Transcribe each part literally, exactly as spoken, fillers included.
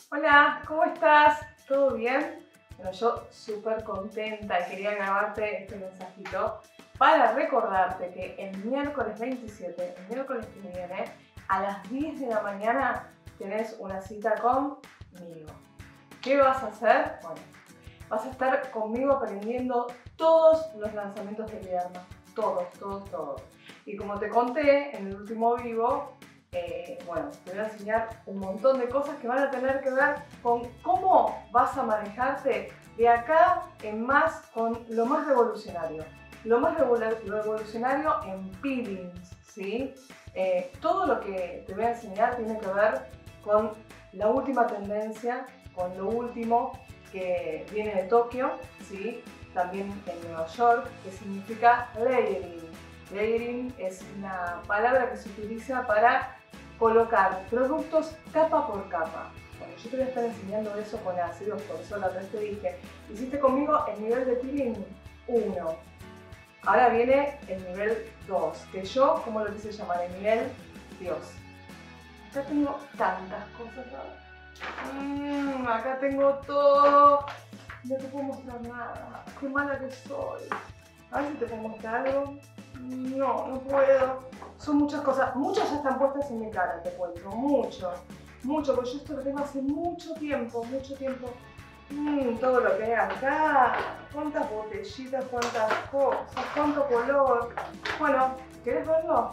Hola, ¿cómo estás? ¿Todo bien? Bueno, yo súper contenta y quería grabarte este mensajito para recordarte que el miércoles veintisiete, el miércoles que viene, a las diez de la mañana tenés una cita conmigo. ¿Qué vas a hacer? Bueno, vas a estar conmigo aprendiendo todos los lanzamientos de Liderma. Todos, todos, todos. Y como te conté en el último vivo, Eh, bueno, te voy a enseñar un montón de cosas que van a tener que ver con cómo vas a manejarte de acá en más con lo más revolucionario. Lo más revolucionario en peelings, ¿sí? Eh, todo lo que te voy a enseñar tiene que ver con la última tendencia, con lo último que viene de Tokio, ¿sí? También en Nueva York, que significa layering. Layering es una palabra que se utiliza para colocar productos capa por capa. Bueno, yo te voy a estar enseñando eso con ácidos, por eso la otra vez te dije, hiciste conmigo el nivel de peeling uno. Ahora viene el nivel dos, que yo, como lo quise llamar, el nivel Dios. Acá tengo tantas cosas, ¿no? Mm, acá tengo todo. No te puedo mostrar nada. Qué mala que soy. A ver si te puedo mostrar algo. No, no puedo. Son muchas cosas. Muchas ya están puestas en mi cara, te cuento. Mucho. Mucho, porque yo esto lo tengo hace mucho tiempo, mucho tiempo. Mmm, todo lo que hay acá. Cuántas botellitas, cuántas cosas, cuánto color. Bueno, ¿querés verlo?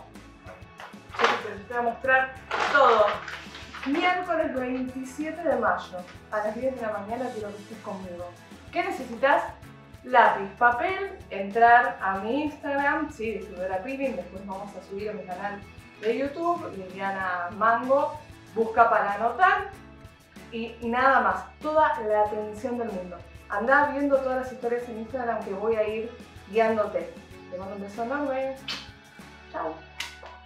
Yo te, te voy a mostrar todo. Miércoles veintisiete de mayo, a las diez de la mañana quiero que estés conmigo. ¿Qué necesitas? Lápiz, papel, entrar a mi Instagram, sí, Distribuidora Peeling, después vamos a subir a mi canal de YouTube, Liliana Mango, busca para anotar y, y nada más, toda la atención del mundo. Andá viendo todas las historias en Instagram que voy a ir guiándote. Te mando un beso enorme. Chao.